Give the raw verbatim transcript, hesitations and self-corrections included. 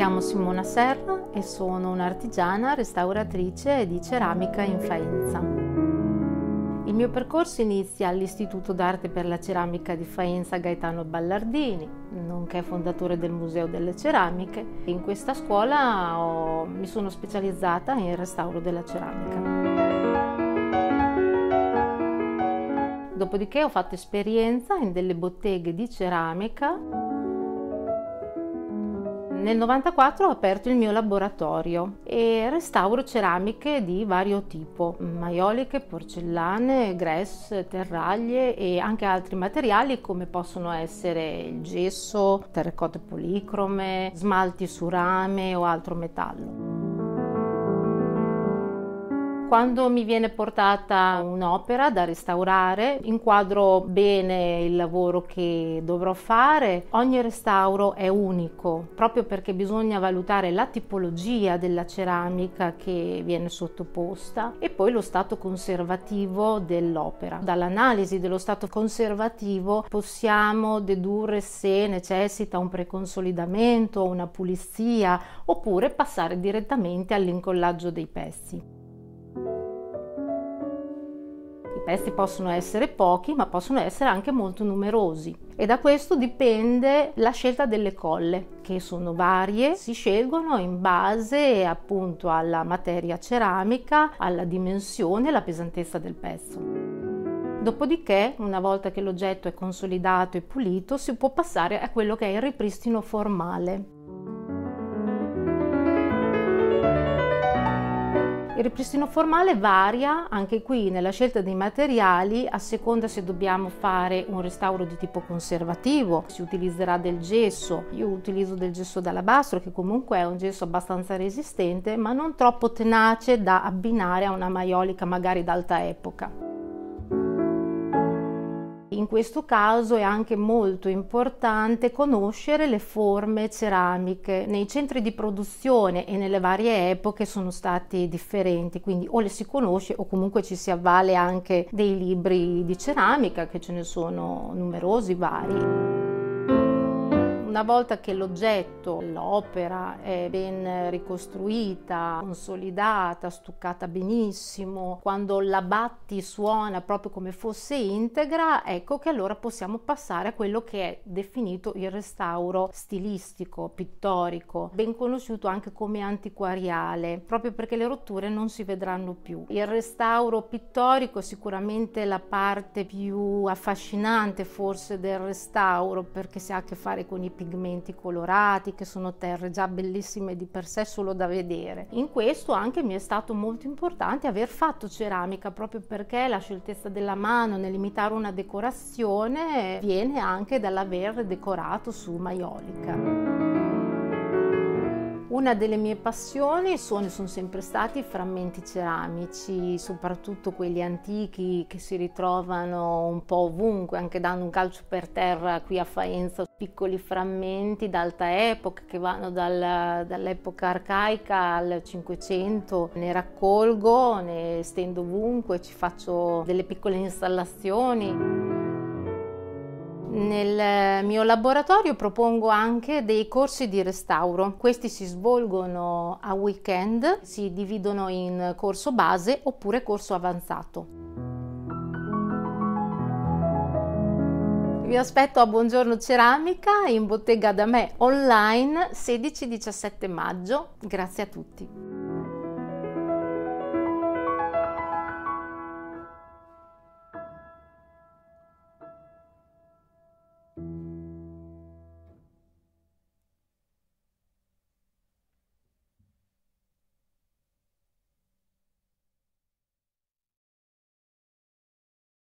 chiamo Simona Serra e sono un'artigiana restauratrice di ceramica in Faenza. Il mio percorso inizia all'Istituto d'Arte per la Ceramica di Faenza Gaetano Ballardini, nonché fondatore del Museo delle Ceramiche. In questa scuola ho, mi sono specializzata in restauro della ceramica. Dopodiché ho fatto esperienza in delle botteghe di ceramica. Nel novantaquattro ho aperto il mio laboratorio e restauro ceramiche di vario tipo, maioliche, porcellane, grès, terraglie e anche altri materiali come possono essere il gesso, terracotte policrome, smalti su rame o altro metallo. Quando mi viene portata un'opera da restaurare, inquadro bene il lavoro che dovrò fare. Ogni restauro è unico, proprio perché bisogna valutare la tipologia della ceramica che viene sottoposta e poi lo stato conservativo dell'opera. Dall'analisi dello stato conservativo possiamo dedurre se necessita un preconsolidamento, una pulizia, oppure passare direttamente all'incollaggio dei pezzi. I pezzi possono essere pochi, ma possono essere anche molto numerosi e da questo dipende la scelta delle colle, che sono varie, si scelgono in base appunto alla materia ceramica, alla dimensione e alla pesantezza del pezzo. Dopodiché, una volta che l'oggetto è consolidato e pulito, si può passare a quello che è il ripristino formale. Il ripristino formale varia anche qui nella scelta dei materiali a seconda se dobbiamo fare un restauro di tipo conservativo, si utilizzerà del gesso. Io utilizzo del gesso d'alabastro che comunque è un gesso abbastanza resistente ma non troppo tenace da abbinare a una maiolica magari d'alta epoca. In questo caso è anche molto importante conoscere le forme ceramiche. Nei centri di produzione e nelle varie epoche sono stati differenti, quindi o le si conosce o comunque ci si avvale anche dei libri di ceramica, che ce ne sono numerosi, vari. Una volta che l'oggetto, l'opera è ben ricostruita, consolidata, stuccata benissimo, quando la batti suona proprio come fosse integra, ecco che allora possiamo passare a quello che è definito il restauro stilistico, pittorico, ben conosciuto anche come antiquariale, proprio perché le rotture non si vedranno più. Il restauro pittorico è sicuramente la parte più affascinante forse del restauro, perché si ha a che fare con i pigmenti colorati, che sono terre già bellissime di per sé solo da vedere. In questo anche mi è stato molto importante aver fatto ceramica, proprio perché la scioltezza della mano nell'imitare una decorazione viene anche dall'aver decorato su maiolica. Una delle mie passioni sono, sono sempre stati i frammenti ceramici, soprattutto quelli antichi che si ritrovano un po' ovunque, anche dando un calcio per terra qui a Faenza. Piccoli frammenti d'alta epoca che vanno dal, dall'epoca arcaica al Cinquecento. Ne raccolgo, ne stendo ovunque, ci faccio delle piccole installazioni. Nel mio laboratorio propongo anche dei corsi di restauro. Questi si svolgono a weekend, si dividono in corso base oppure corso avanzato. Vi aspetto a Buongiorno Ceramica in bottega da me online sedici diciassette maggio. Grazie a tutti.